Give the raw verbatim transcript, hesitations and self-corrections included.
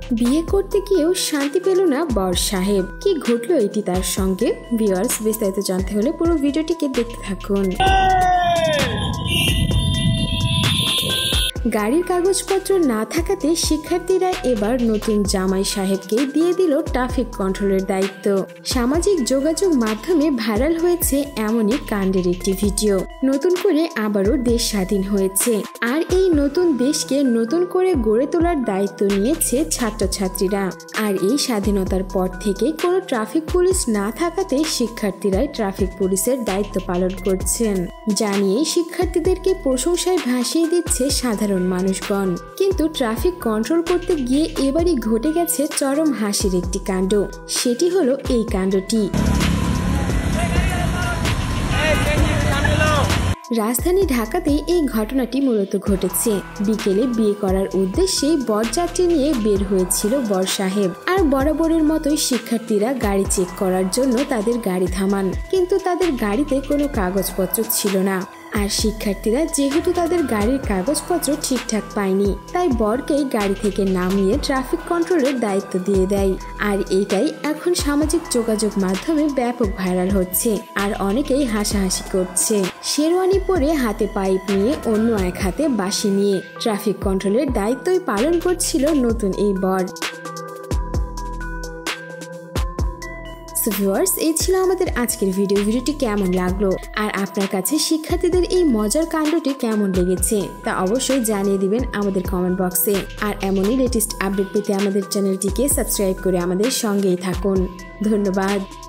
বিয়ে করতে গিয়েও শান্তি পেল না বর সাহেব। কি ঘটলো এটি তার সঙ্গে? ভিউয়ার্স, বিস্তারিত জানতে হলে পুরো ভিডিওটিকে দেখতে থাকুন। গাড়ির কাগজপত্র না থাকাতে শিক্ষার্থীরা এবার নতুন জামাই সাহেবকে দিয়ে দিল ট্রাফিক কন্ট্রোলের দায়িত্ব। সামাজিক যোগাযোগ মাধ্যমে ভাইরাল হয়েছে এমনই কাণ্ডের একটি ভিডিও। নতুন করে আবারও দেশ স্বাধীন হয়েছে, আর এই নতুন দেশকে নতুন করে গড়ে তোলার দায়িত্ব নিয়েছে ছাত্রছাত্রীরা। আর এই স্বাধীনতার পর থেকে কোনো ট্রাফিক পুলিশ না থাকাতে শিক্ষার্থীরাই ট্রাফিক পুলিশের দায়িত্ব পালন করছেন, জানিয়ে শিক্ষার্থীদেরকে প্রশংসায় ভাসিয়ে দিচ্ছে সাধারণ মানুষগণ। কিন্তু ট্রাফিক কন্ট্রোল করতে গিয়ে এবারই ঘটে গেছে চরম হাসির একটি কাণ্ড। সেটি হলো এই কাণ্ডটি। রাজধানী ঢাকাতেই এই ঘটনাটি মূলত ঘটেছে। বিকেলে বিয়ে করার উদ্দেশ্যে বরযাত্রী নিয়ে বের হয়েছিল বর সাহেব, আর বরাবরের মতোই শিক্ষার্থীরা গাড়ি চেক করার জন্য তাদের গাড়ি থামান, কিন্তু তাদের গাড়িতে কোনো কাগজপত্র ছিল না। আর শিক্ষার্থীরা যেহেতু তাদের গাড়ির কাগজপত্র ঠিকঠাক পায়নি, তাই বরকেই গাড়ি থেকে নামিয়ে ট্রাফিক কন্ট্রোলের দায়িত্ব দিয়ে দেয়। আর এটাই এখন সামাজিক যোগাযোগ মাধ্যমে ব্যাপক ভাইরাল হচ্ছে, আর অনেকেই হাসাহাসি করছে। শেরওয়ানি পরে হাতে পাইপ নিয়ে অন্য এক হাতে বাঁশি নিয়ে ট্রাফিক কন্ট্রোলের দায়িত্বই পালন করছিল নতুন এই বর। সো ভিউয়ার্স, এই ছিল আমাদের আজকের ভিডিও। ভিডিওটি কেমন লাগলো আর আপনার কাছে শিক্ষার্থীদের এই মজার কাণ্ডটি কেমন লেগেছে তা অবশ্যই জানিয়ে দিবেন আমাদের কমেন্ট বক্সে। আর এমনই লেটেস্ট আপডেট পেতে আমাদের চ্যানেলটিকে সাবস্ক্রাইব করে আমাদের সঙ্গেই থাকুন। ধন্যবাদ।